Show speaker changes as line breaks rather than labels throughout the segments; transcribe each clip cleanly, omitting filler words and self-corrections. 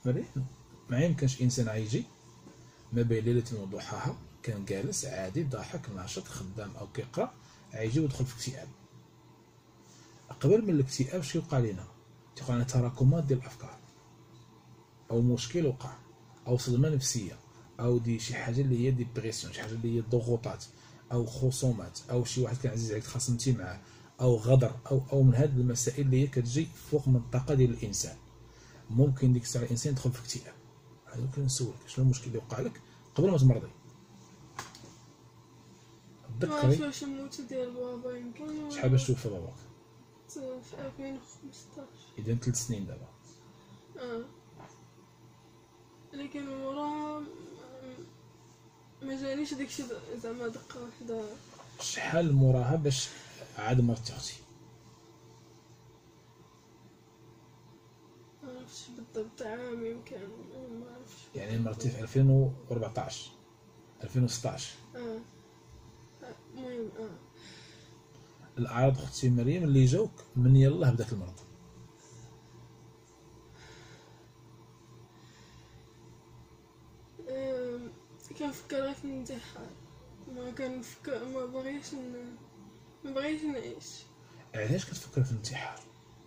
مريم ما يمكنش انسان غيجي ما بين ليله وضحاها كان جالس عادي ضاحك ناشط خدام او كيقرا غيجي ويدخل في اكتئاب. قبل من الاكتئاب شنو يوقع لنا؟ تيوقع لنا تراكمات ديال الافكار او مشكل وقع او صدمه نفسيه او دي شي حاجه اللي هي ديبرسيون، شي حاجه اللي هي ضغوطات او خصومات او شي واحد كان عزيز عليك تخاصمتي معاه او غدر او من هذه المسائل اللي هي كتجي فوق من الطاقه ديال الانسان. ممكن ديك الساعه الانسان يدخل في اكتئاب. هذا ممكن نسولك شنو المشكل اللي وقع لك قبل ما تمرضي. تذكري
واش الموت ديال بابا يمكن
شحال باش توفى باباك؟
في 2015.
اذا 3 سنين دابا.
لكن وراه ما جانيش داكشي زعما دقه واحده.
شحال موراها باش عاد مرتي اختي؟
ما عرفتش بالضبط عام يمكن ما عرفتش
يعني مرتي في 2014 2016.
المهم
الاعراض اختي مريم اللي جاوك من يلاه بداك المرض؟
كنفكر غير في الانتحار. ما كنفكر ما بغيتش نعيش.
علاش كتفكر في الانتحار؟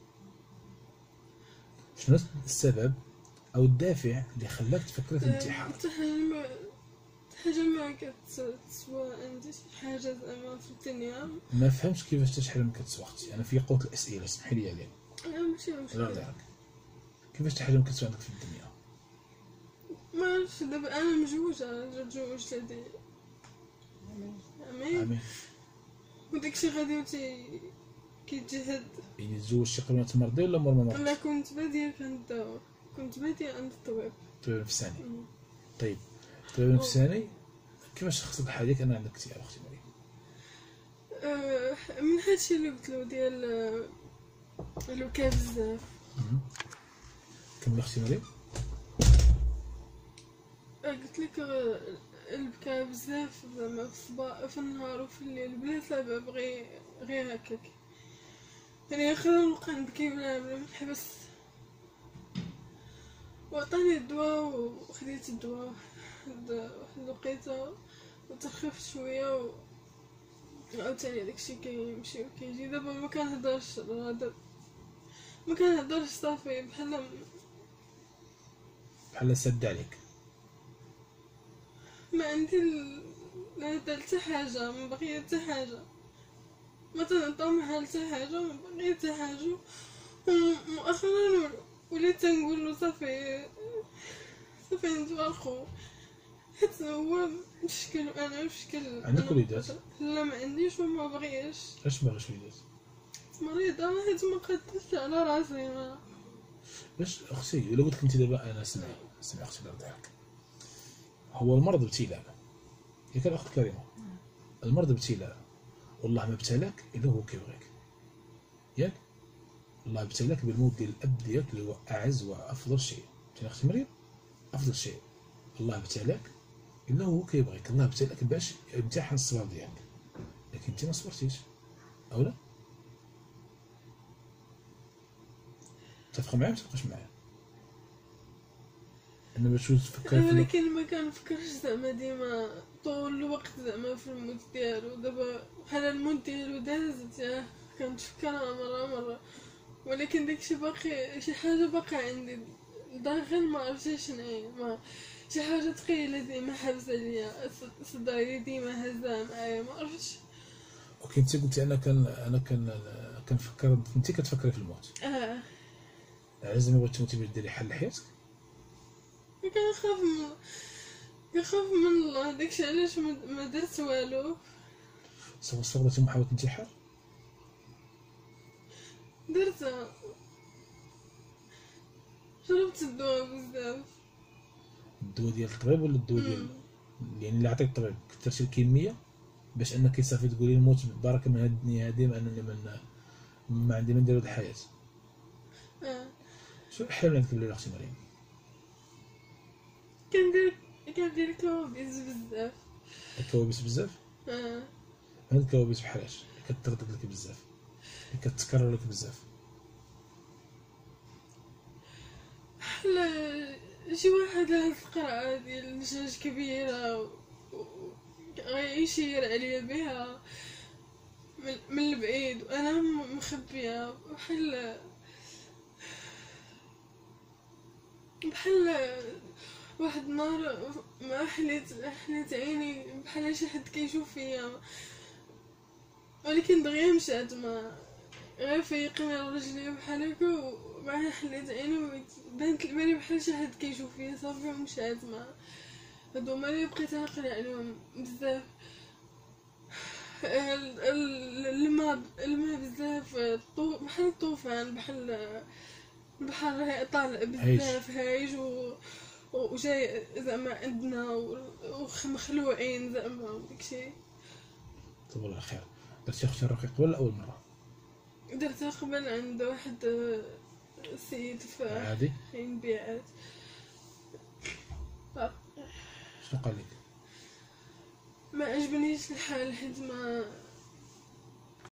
شنو السبب او الدافع اللي خلاك تفكر في الانتحار؟
حتى حاجه ما كتسوى عندي شي حاجه زعما في الدنيا.
ما فهمتش كيفاش تشحال ما كتسوى اختي. انا في قوه الاسئله اسمحي لي عليها.
ماشي
لا
مشكل.
دارك كيفاش شي حاجه ما كتسوى عندك في الدنيا؟
ما عرفتش دابا انا مجوجه تزوجت هادي
امين.
وداكشي غادي كيتجهد.
يعني تزوجتي قبل ما تمرضي ولا مور ما مرضتي؟
لا كنت باديه كنداور، كنت باديه عند الطبيب.
الطبيب النفساني. طيب الطبيب النفساني كيفاش خصك الحال ديالك انا عندك اكتئاب اختي مريم؟
من هادشي اللي قلتلو ديال الوكا بزاف.
كملي اختي مريم.
قلت لك البكا بزاف زعما في النهار وفي الليل بلا سبب غير هكاك. يعني نقدر نبقى نبكي بلا ما نحبس. وعطاني الدواء وخديت الدواء واحد الوقيته وتخفت شويه عاوتاني داكشي كيمشي وكيجي. دابا ما كنهضرش صافي
بحال سد عليك.
ما عندي لا حتى حاجه، ما باغيه حتى حاجه، ما تنطمح حتى حاجه، ما باغيه حتى حاجه. مؤخرا وليت تنقول له صافي نتفارقو حيت هو مشكل وانا مشكل.
عندك وليدات؟
لا ما عنديش وما بغياش.
علاش ما بغاش وليدات؟
مريضه حيت ما قدرتش على راسي. ما
باش اختي الا قلت لك انت دابا انا سمعي اختي الله يرضيك. هو المرض ابتلاء ياك الاخت كريمه؟ المرض ابتلاء والله ما ابتلاك الا هو كيبغيك ياك. الله ابتلاك بالموت ديال الاب ديالك اللي هو اعز وافضل شيء. فهمتيني اختي مريم؟ افضل شيء الله ابتلاك الا هو كيبغيك. الله ابتلاك باش يمتحن الصبر ديالك لكن انت ما صبرتيش او لا؟ تتفق معايا ما تتفقش معايا؟ انا باش تفكر في
ولكن ما كنفكرش زعما ديما طول الوقت زعما في الموت ديالو. دابا بحال الموت ديالو دازت كنتفكرها مره ولكن داكشي باقي شي حاجه باقا عندي داخل ما عرفتش شنو ما شي حاجه ثقيله ديما حابسه ليا صدري ديما هزه معايا ما عرفتش.
اوكي انت قلتي انا كنفكر. انت كتفكري في الموت. علاش ما بغيتي تموتي باش ديري حل لحياتك؟
كنخاف من الله داكشي علاش ما درت والو.
صبرتي محاولة انتحار؟
درتها شربت الدواء بزاف.
الدواء ديال الطبيب ولا الدواء ديال يعني اللي عطيك الطبيب كثرتي الكميه باش انك صافي تقولي نموت بالبركه من هاد الدنيا هادي انني ما عندي ما ندير هاد الحياه؟ شو الحلم عندك بالليل اختي مريم؟
كندير كوابيس بزاف.
الكوابيس بزاف؟ هاد الكوابيس بحالاش كتردد لك بزاف كتكرر لك بزاف؟
بحال شي واحد له القرعة ديال دجاج كبيرة غيشير عليا بها من البعيد، وانا مخبيه بحال واحد النهار ما حليت عيني بحال شي حد كيشوف فيا، ولكن دغيا مشات ما غير فيقني رجلي بحال هكا، ومع حليت عيني بانت لي بحال شي حد كيشوف فيا صافي ومشات. ما هادو هما اللي بقيت نقرا عليهم بزاف. الماء بزاف بحال الطوفان، بحال البحر طالع بزاف هايج وجاي زعما عندنا ومخلوعين زعما وداكشي.
طيب الله خير. درتي اختي الرقيق ولا اول مره؟
درتها قبل عند واحد السيد في
عادي
مبيعات.
شنو قال لك؟
ما عجبنيش الحال، حيت ما